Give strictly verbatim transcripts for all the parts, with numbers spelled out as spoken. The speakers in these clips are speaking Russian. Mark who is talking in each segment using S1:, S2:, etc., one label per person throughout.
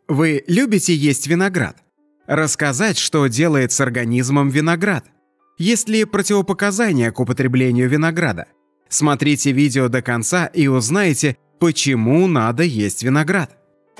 S1: Вы любите есть виноград? Рассказать, что делает с организмом виноград? Есть ли противопоказания к употреблению винограда? Смотрите видео до конца и узнаете, почему надо есть виноград.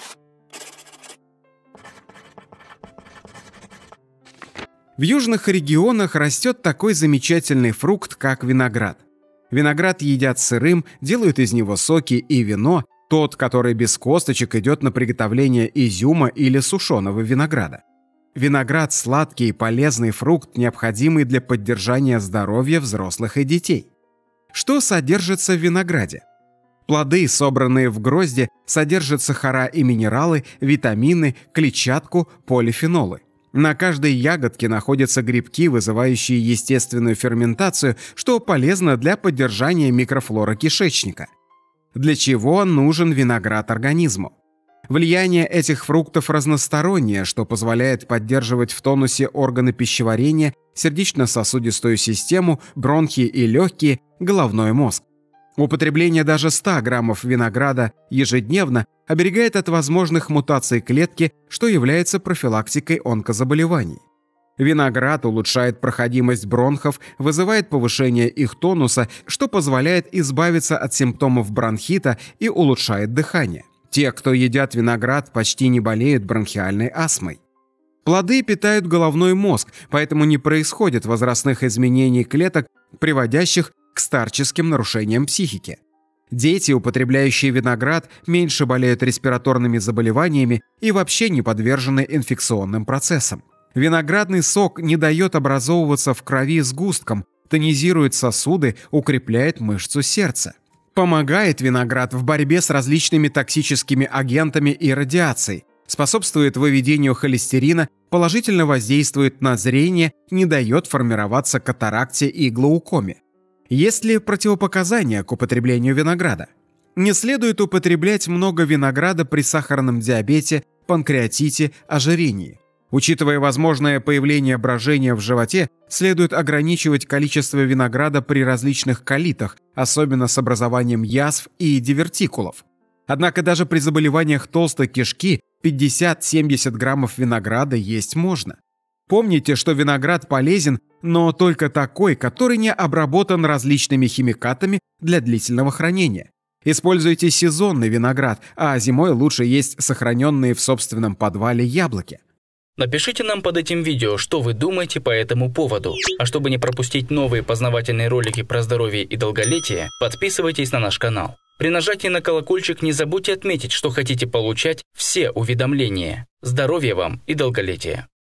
S1: В южных регионах растет такой замечательный фрукт, как виноград. Виноград едят сырым, делают из него соки и вино. Тот, который без косточек, идет на приготовление изюма или сушеного винограда. Виноград – сладкий и полезный фрукт, необходимый для поддержания здоровья взрослых и детей. Что содержится в винограде? Плоды, собранные в грозде, содержат сахара и минералы, витамины, клетчатку, полифенолы. На каждой ягодке находятся грибки, вызывающие естественную ферментацию, что полезно для поддержания микрофлоры кишечника. Для чего нужен виноград организму? Влияние этих фруктов разностороннее, что позволяет поддерживать в тонусе органы пищеварения, сердечно-сосудистую систему, бронхи и легкие, головной мозг. Употребление даже ста граммов винограда ежедневно оберегает от возможных мутаций клетки, что является профилактикой онкозаболеваний. Виноград улучшает проходимость бронхов, вызывает повышение их тонуса, что позволяет избавиться от симптомов бронхита и улучшает дыхание. Те, кто едят виноград, почти не болеют бронхиальной астмой. Плоды питают головной мозг, поэтому не происходит возрастных изменений клеток, приводящих к старческим нарушениям психики. Дети, употребляющие виноград, меньше болеют респираторными заболеваниями и вообще не подвержены инфекционным процессам. Виноградный сок не дает образовываться в крови сгусткам, тонизирует сосуды, укрепляет мышцу сердца. Помогает виноград в борьбе с различными токсическими агентами и радиацией, способствует выведению холестерина, положительно воздействует на зрение, не дает формироваться катаракте и глаукоме. Есть ли противопоказания к употреблению винограда? Не следует употреблять много винограда при сахарном диабете, панкреатите, ожирении. Учитывая возможное появление брожения в животе, следует ограничивать количество винограда при различных колитах, особенно с образованием язв и дивертикулов. Однако даже при заболеваниях толстой кишки пятьдесят-семьдесят граммов винограда есть можно. Помните, что виноград полезен, но только такой, который не обработан различными химикатами для длительного хранения. Используйте сезонный виноград, а зимой лучше есть сохраненные в собственном подвале яблоки.
S2: Напишите нам под этим видео, что вы думаете по этому поводу. А чтобы не пропустить новые познавательные ролики про здоровье и долголетие, подписывайтесь на наш канал. При нажатии на колокольчик не забудьте отметить, что хотите получать все уведомления. Здоровья вам и долголетия!